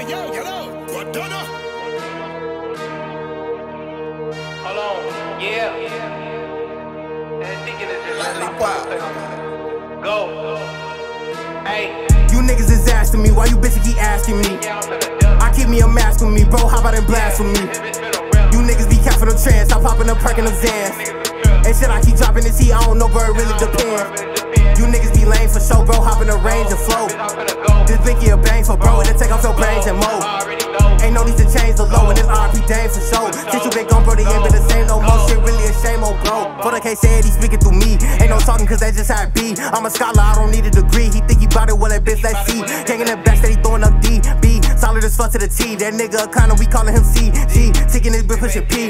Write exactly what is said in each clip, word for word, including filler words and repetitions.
Hey yo, hello, what done? Hold on, yeah. That thinking is just go. Hey. You niggas is asking me, why you bitches keep asking me? I keep me a mask with me, bro, how about them blast with me? You niggas be capping them trends, stop popping them perking them Zans. And shit, I keep dropping this heat, I don't know, bro, it really depends. You niggas be lame for show, bro, hop in the range and flow. This Blicky a bang for bro, and then take off your brains and mold. Ain't no need to change the low, and this R P dame for show. Since you been gone, bro, they ain't been the same no more. Shit really a shame, oh bro. For the case said he speaking through me. Ain't no talking, cause that's just how it be. I'm a scholar, I don't need a degree. He think he bout it, well that bitch, let's see. Hanging in the back, steady throwing up D, B. Solid as fuck to the T. That nigga a kinda, we calling him C, G. Taking this bitch, pushing P.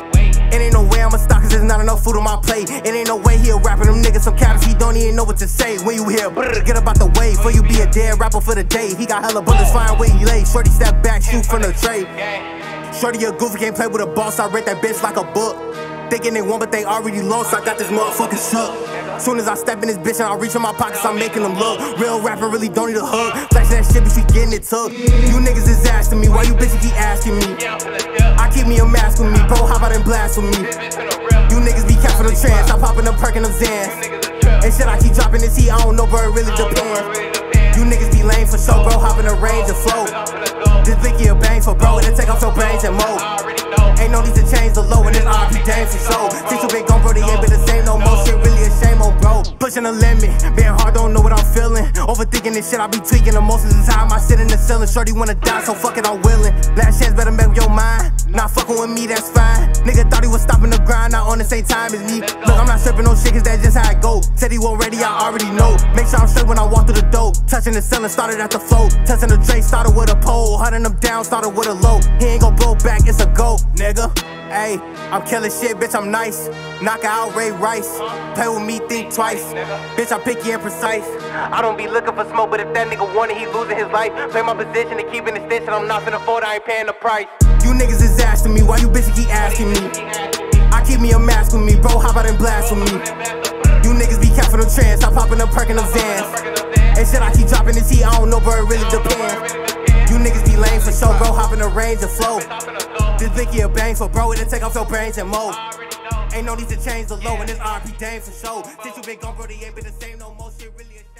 It ain't no way I'm a star, cause there's not enough food on my plate. It ain't no way he a rapper, them niggas some cabbage, he don't even know what to say. When you hear, brrr, get up out the way, before you be a dead rapper for the day. He got hella bullets flying where he lay. Shorty step back, shoot from the tray. Shorty a goofy, can't play with a boss, I read that bitch like a book. Thinking they won, but they already lost, I got this motherfucking shook. Soon as I step in this bitch and I reach in my pockets, I'm making them look. Real rapper really don't need a hug. Flashing that shit, but you getting it took. You niggas is asking me, why you bitches keep asking me? I keep me a mask with me, bro, how about them blast with me? You niggas be capping them trends, stop popping them perking them Zans. And shit, I keep dropping this heat, I don't know, bro, it really depends. You niggas be lame for show, bro, hop in the range and flow. This Blicky a bang for bro, and then take off your brains and mold. Ain't no need to change the low, and this R P dame for show. Since you been gone, bro, they ain't been the same no more. Shit really a shame, oh bro. Pushing the limit, being hard, don't know what I'm feeling. Overthinking this shit, I be tweaking emotions. Is how I sit in the ceiling. Shorty wanna die, so fuck it, I'm willing. Last chance, better make up your mind. Not fucking with me, that's fine. Nigga thought he was stopping the grind, not on the same time as me. Look, I'm not stripping no shit, cause that's just how it go. Said he wasn't ready, I already know. Make sure I'm straight when I walk through the door. Touching the ceiling, started at the float. Touching the Drake, started with a pole. Hunting them down, started with a low. He ain't gon' blow back, it's a go, nigga. Ayy, I'm killing shit, bitch, I'm nice. Knock out Ray Rice. Play with me, think twice. Bitch, I'm picky and precise. I don't be looking for smoke, but if that nigga want it, he losing his life. Play my position and keep an extension, I'm not finna afford, I ain't paying the price. You niggas is asking me, why you bitches keep asking me? I keep me a mask with me, bro, how about them blast with me? You niggas be capping them trends, stop popping them perking them Zans. And shit, I keep dropping this heat, I don't know, bro, it really depends. You niggas be lame for show, bro, hop in the range and flow. This Blicky a bang for bro, and then take off your brains and mold. Ain't no need to change the low, and this R P dame for show. Since you been gone, bro, they ain't been the same no more. Shit really a